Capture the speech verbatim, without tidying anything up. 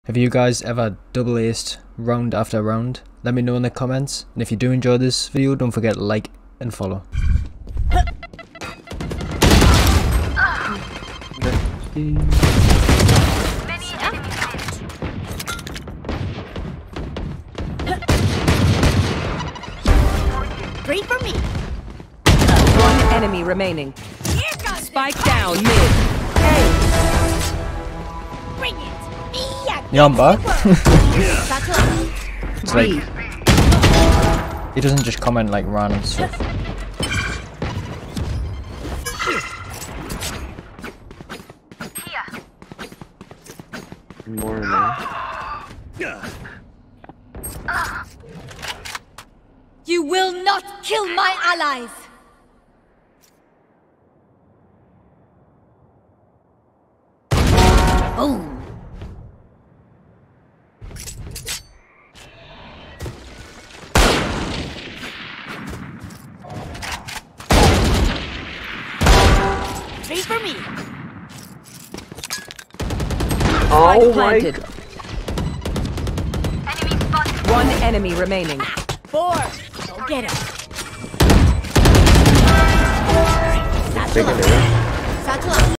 Have you guys ever double aced round after round? Let me know in the comments, and if you do enjoy this video, don't forget to like and follow. Three for me. One enemy remaining. Spike down mid. Hey. Bring it. Yeah. Yeah, I'm back. It's like, B. he doesn't just comment like random stuff. More man. You will not kill my allies. Boom. Three for me. Oh Spike my planted. god. One enemy remaining. Four. Go get him. Taking it. Satchel up.